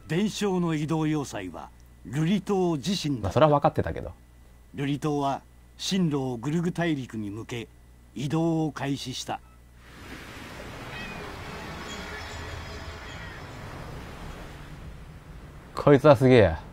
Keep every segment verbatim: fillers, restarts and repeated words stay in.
伝承の移動要塞はルリ島自身だ。 まあそれは分かってたけど、 ルリ島は進路をグルグ大陸に向け移動を開始した。 こいつはすげえや。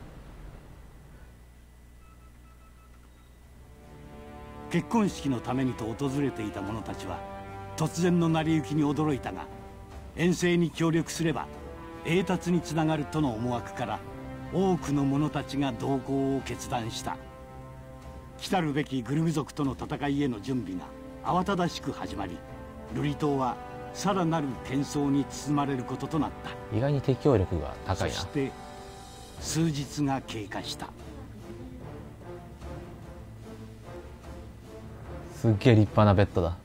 結婚式のためにと訪れていた者たちは突然の成り行きに驚いたが、遠征に協力すれば栄達につながるとの思惑から多くの者たちが同行を決断した。来るべきグルグ族との戦いへの準備が慌ただしく始まり、ルリ島はさらなる喧騒に包まれることとなった。 意外に適応力が高いな。 そして数日が経過した。 すっげえ立派なベッドだ。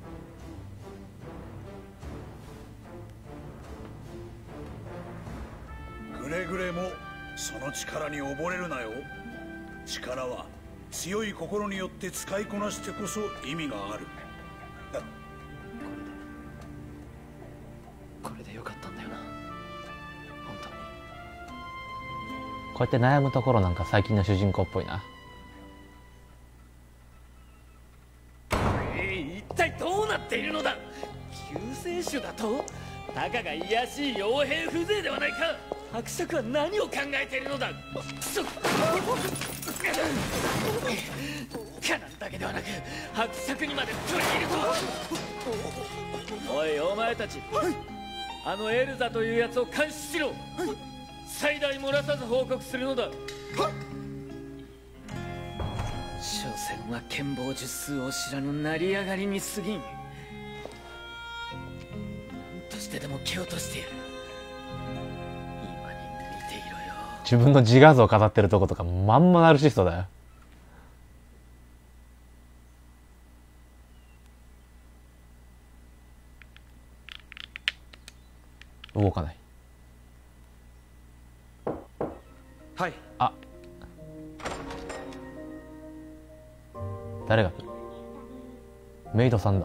くれぐれもその力に溺れるなよ。力は強い心によって使いこなしてこそ意味がある。 これでよかったんだよな、本当に。 こうやって悩むところなんか最近の主人公っぽいな。 一体どうなっているのだ。救世主だと。たかが卑しい傭兵風情ではないか。伯爵は何を考えているのだ。くそ。カナンだけではなく伯爵にまで取り入るとは。おいお前たち、あのエルザというやつを監視しろ。最大漏らさず報告するのだ。所詮は剣謀術数を知らぬ成り上がりに過ぎん。何としてでも蹴落としてやる。今に見ていろよ。 自分の自画像飾ってるとことかまんまナルシストだよ。動かない。 はい。 あ、誰が来る。メイドさんだ。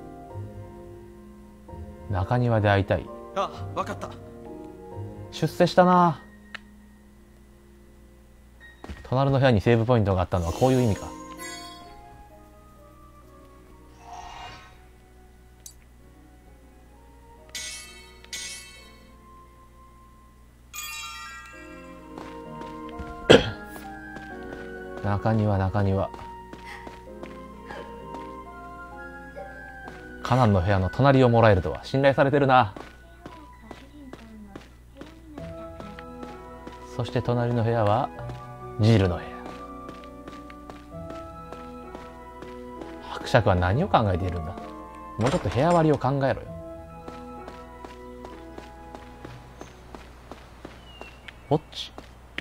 中庭で会いたい。 あ、わかった。 出世したな。隣の部屋にセーブポイントがあったのはこういう意味か。中庭中庭。カナンの部屋の隣をもらえるとは信頼されてるな。そして隣の部屋はジールの部屋。伯爵は何を考えているんだ。もうちょっと部屋割りを考えろよ。ウォッチ。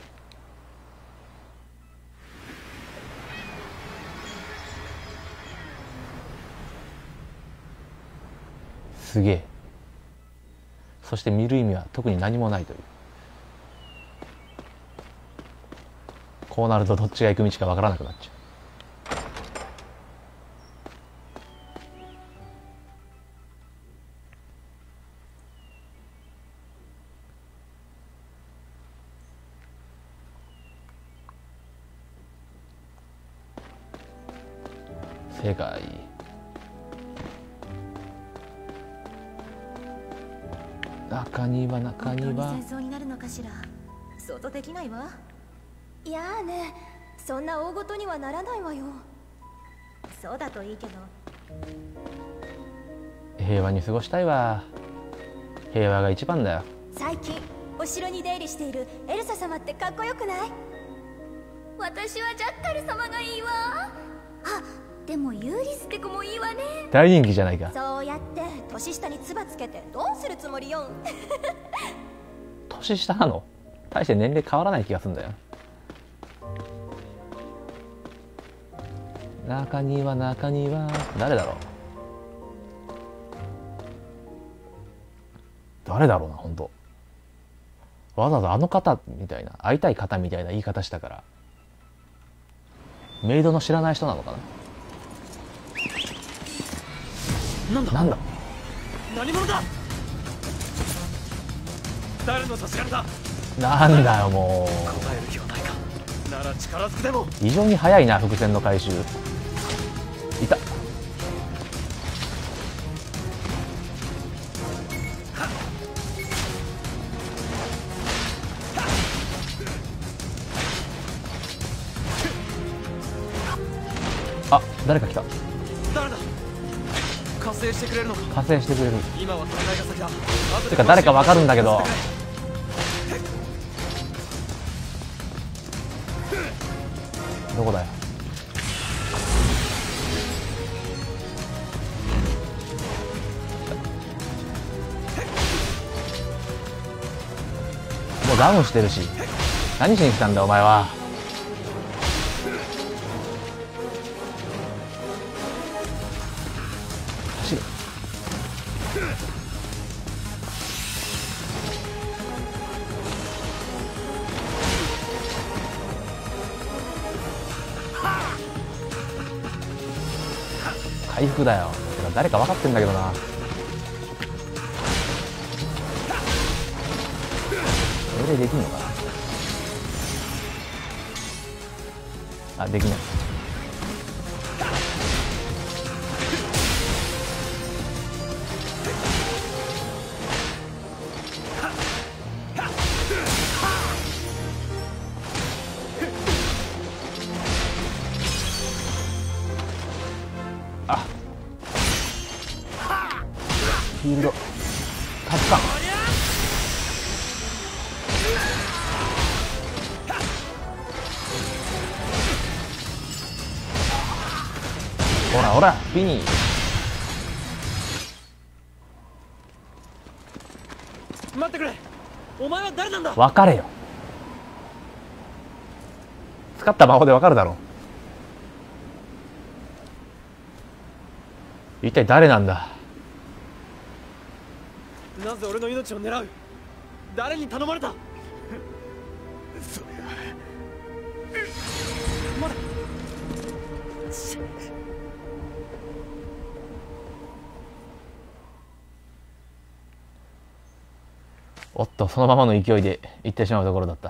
すげえ。そして見る意味は特に何もないという。こうなるとどっちが行く道かわからなくなっちゃう。正解。中庭中庭。 本当に戦争になるのかしら。想像できないわ。いやーね、そんな大ごとにはならないわよ。そうだといいけど。 平和に過ごしたいわ。平和が一番だよ。 最近お城に出入りしているエルサ様ってかっこよくない？私はジャッカル様がいいわ。あ、でもユーリスって子もいいわね。 大人気じゃないか。 そうやって年下に唾つけてどうするつもりよ。 年下なの？大して年齢変わらない気がするんだよ。中庭中庭。誰だろう。誰だろうな。本当わざわざあの方みたいな、会いたい方みたいな言い方したから、メイドの知らない人なのかな。 なんだなんだ。 何者だ。誰の差し金だ。 なんだよも答える気はないか。なら力ずくでも。 う異常に早いな伏線の回収。いた。あ、誰か来た。 誰だ。加勢してくれるのか。 加勢してくれる。 今は戦いが先だ。 てか誰かわかるんだけど。どこだよ。もうダウンしてるし、何しに来たんだお前は。走る。回復だよ。てか誰か分かってんだけどな。命令できんのかな。あ、できない。あ、フィールドタッカン。ほらほらフィニー。 待ってくれ。お前は誰なんだ。 分かれよ。使った魔法で分かるだろう。一体誰なんだ。 なぜ俺の命を狙う。誰に頼まれた。 それはまだ。 おっと、そのままの勢いで行ってしまうところだった。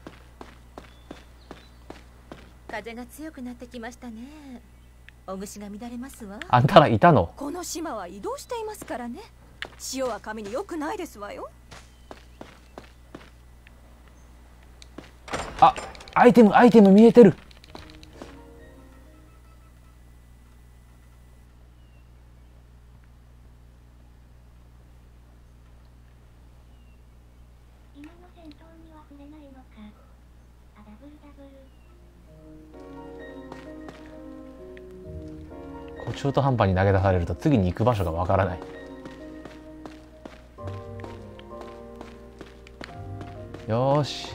風が強くなってきましたね。おぐが乱れますわ。 あんたらいたの。 この島は移動していますからね。塩は髪に良くないですわよ。 あ、アイテムアイテム見えてる。 今の戦闘には触れないのか。あ、ダブルダブル。 こう中途半端に投げ出されると次に行く場所がわからない。よーし、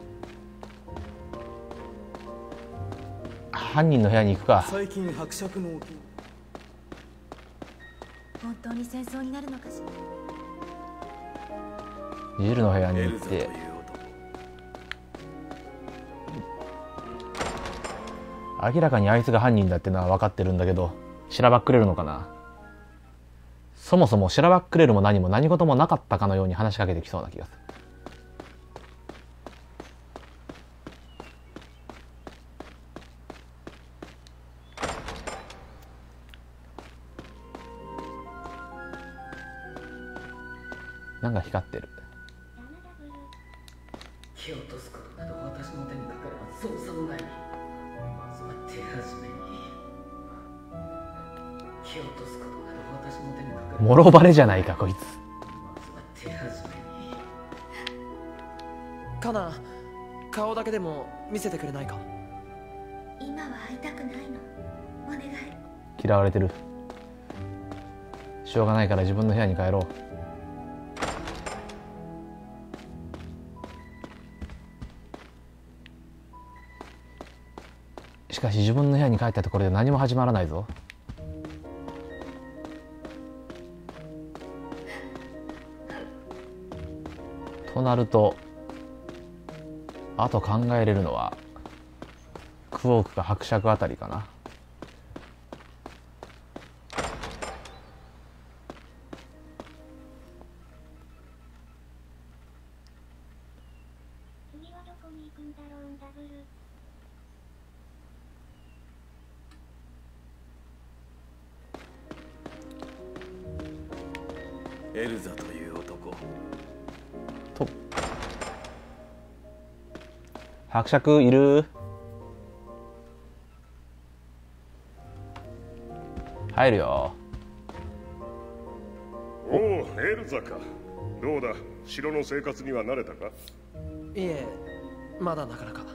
犯人の部屋に行くか。 最近伯爵の本当に戦争になるのかしら。 ジルの部屋にエ行ってルザという男。 明らかにあいつが犯人だってのは分かってるんだけど、しらばっくれるのかな。そもそもしらばっくれるも何も何事もなかったかのように話しかけてきそうな気がする。なんか光ってる。 気を落とすことなど私の手にかかればそうそうない。まずは手始めに気を落とすことなど私の手にかかればもろバレじゃないかこいつ。 まずは手始めに。カナ、顔だけでも見せてくれないか。 今は会いたくないの。お願い。 嫌われてる。しょうがないから自分の部屋に帰ろう。しかし自分の部屋に帰ったところで何も始まらないぞ。となるとあと考えれるのはクォークか伯爵あたりかな。 こに行くんだろう。ダブル。 エルザという男。 と伯爵いる？入るよ。 おお、エルザか。どうだ、城の生活には慣れたか？ いえ、まだなかなか。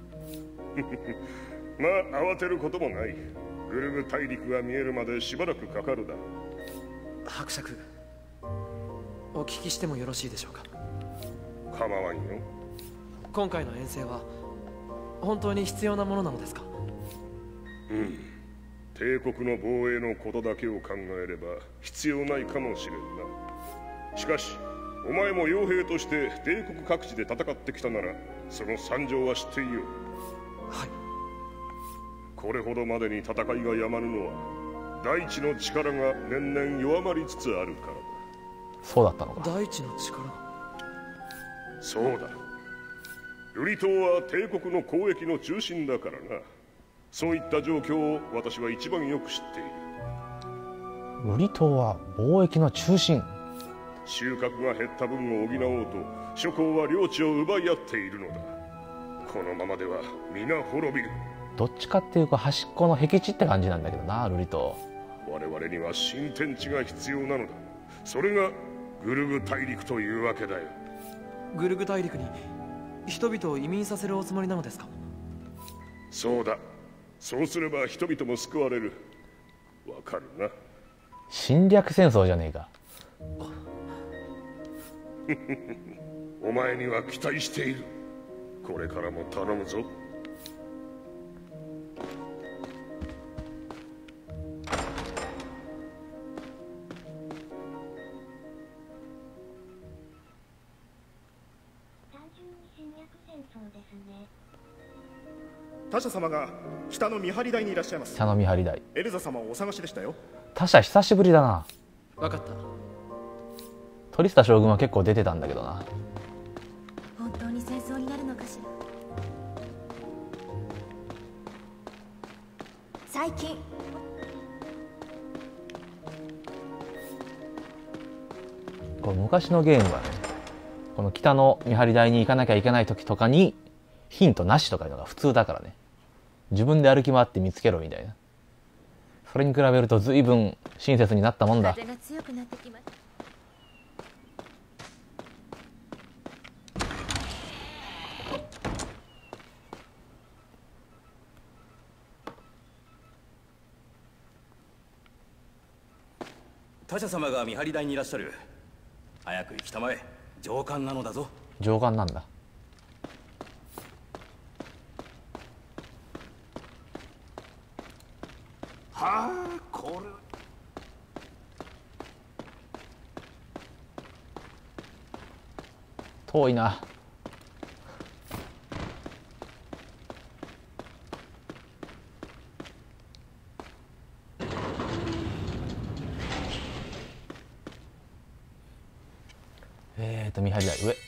まあ慌てることもない。グルグ大陸が見えるまでしばらくかかるだ。 伯爵、お聞きしてもよろしいでしょうか？ 構わんよ。 今回の遠征は本当に必要なものなのですか？ うん、帝国の防衛のことだけを考えれば必要ないかもしれんな。しかしお前も傭兵として帝国各地で戦ってきたならその惨状は知っていよう。 はい。 これほどまでに戦いがやまぬのは大地の力が年々弱まりつつあるからだ。 そうだったのか。 大地の力。 そうだ。ルリ島は帝国の交易の中心だからな。そういった状況を私は一番よく知っている。 ルリ島は貿易の中心。 収穫が減った分を補おうと諸侯は領地を奪い合っているのだ。このままでは皆滅びる。 どっちかっていうと端っこの僻地って感じなんだけどな、ルリ島。 我々には新天地が必要なのだ。それがグルグ大陸というわけだよ。 グルグ大陸に人々を移民させるおつもりなのですか？ そうだ。そうすれば人々も救われる。わかるな。 侵略戦争じゃねえか。 お前には期待している。これからも頼むぞ。 単純に侵略戦争ですね。 他者様が北の見張り台にいらっしゃいます。 北の見張り台。 エルザ様をお探しでしたよ。 他者久しぶりだな。 わかった。 トリスタ将軍は結構出てたんだけどな。 本当に戦争になるのかしら。最近こう昔のゲームはね、この北の見張り台に行かなきゃいけない時とかにヒントなしとかいうのが普通だからね。自分で歩き回って見つけろみたいな。それに比べると随分親切になったもんだ。 風が強くなってきます。 他者様が見張り台にいらっしゃる。早く行きたまえ。上官なのだぞ。 上官なんだ。 はあ、これ遠いな。えーと見張り台上。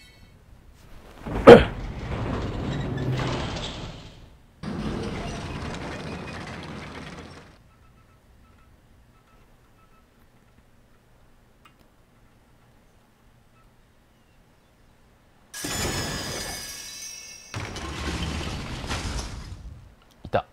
いた。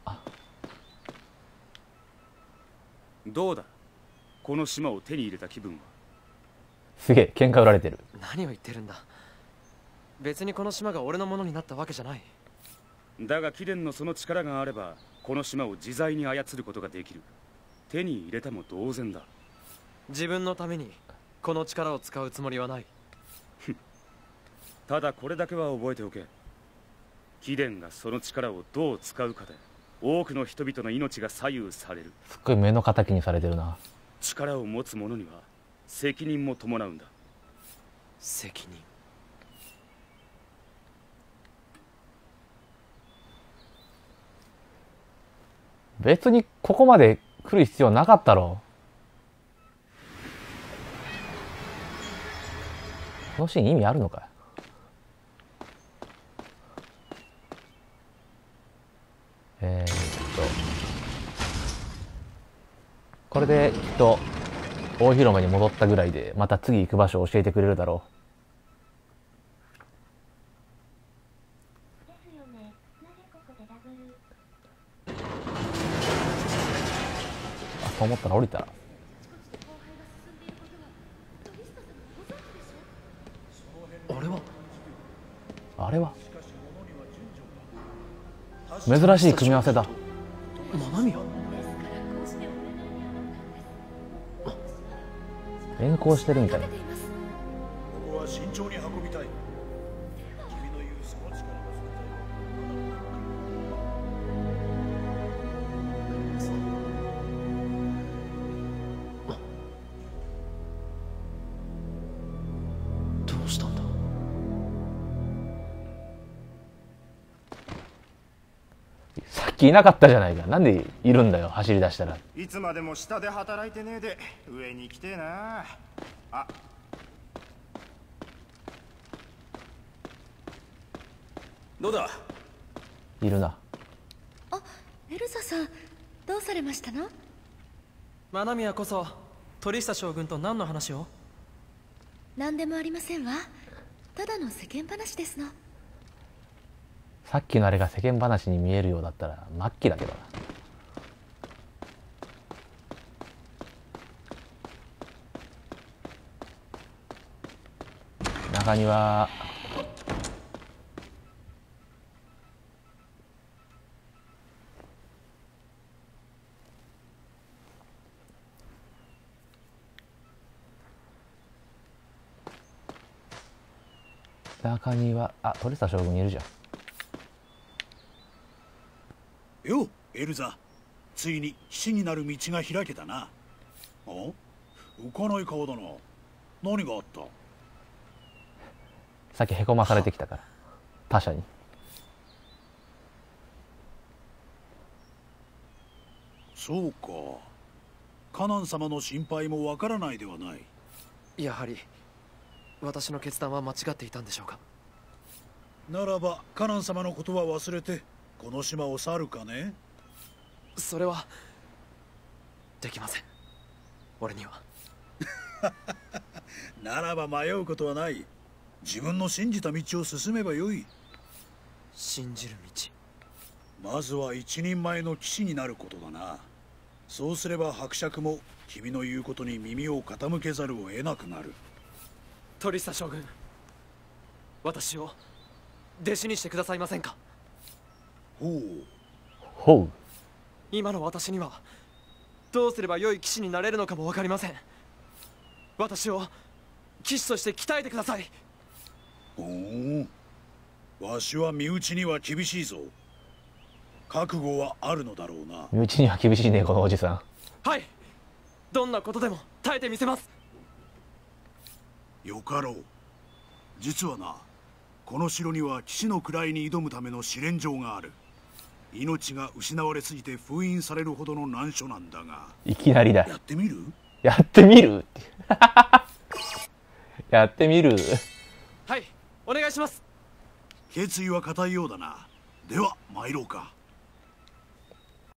どうだ、この島を手に入れた気分は。 すげえ喧嘩売られてる。 何を言ってるんだ。別にこの島が俺のものになったわけじゃない。 だが貴殿のその力があればこの島を自在に操ることができる。手に入れたも同然だ。 自分のためにこの力を使うつもりはない。 ただこれだけは覚えておけ。貴殿がその力をどう使うかで多くの人々の命が左右される。 すっごい目の敵にされてるな。 力を持つ者には責任も伴うんだ。 責任。 別にここまで来る必要なかったろ。このシーン意味あるのか。 えー、っとこれできっと大広間に戻ったぐらいでまた次行く場所を教えてくれるだろですよね。なぜここでダブル。 う。あ、と思ったら降りた。 あれはあれは珍しい組み合わせだ。 マナミヤ。 連行してるみたいな。 ここは慎重に運びたい。君の言うその力がどうしたんだ。 さっきいなかったじゃないか。なんでいるんだよ、走り出したら。 いつまでも下で働いてねえで上に来てえな。あ、 どうだ。 いるな。 あ、エルサさん、どうされましたの？ マナミヤこそ鳥下将軍と何の話を？ 何でもありませんわ。ただの世間話ですの。 さっきのあれが世間話に見えるようだったら末期だけどな。中庭。中庭。あ、鳥下将軍いるじゃん。 よ、エルザ。ついに死になる道が開けたな。お？浮かない顔だな。何があった？ さっきへこまされてきたから他者に。 そうか。カナン様の心配もわからないではない。 やはり私の決断は間違っていたんでしょうか。 ならばカナン様のことは忘れてこの島を去るかね。 それはできません、俺には。 ならば迷うことはない。自分の信じた道を進めばよい。 信じる道。まずは一人前の騎士になることだな。そうすれば伯爵も君の言うことに耳を傾けざるを得なくなる。 鳥下将軍、私を弟子にしてくださいませんか。 ほうほう。 今の私にはどうすれば良い騎士になれるのかも分かりません。私を騎士として鍛えてください。 ほう。わしは身内には厳しいぞ。覚悟はあるのだろうな。 身内には厳しいね、このおじさん。 はい、どんなことでも耐えてみせます。 よかろう。実はな、この城には騎士の位に挑むための試練場がある。命が失われすぎて封印されるほどの難所なんだが。 いきなりだ。 やってみる？ やってみるってやってみる。 はい、お願いします。 決意は固いようだな。では参ろうか。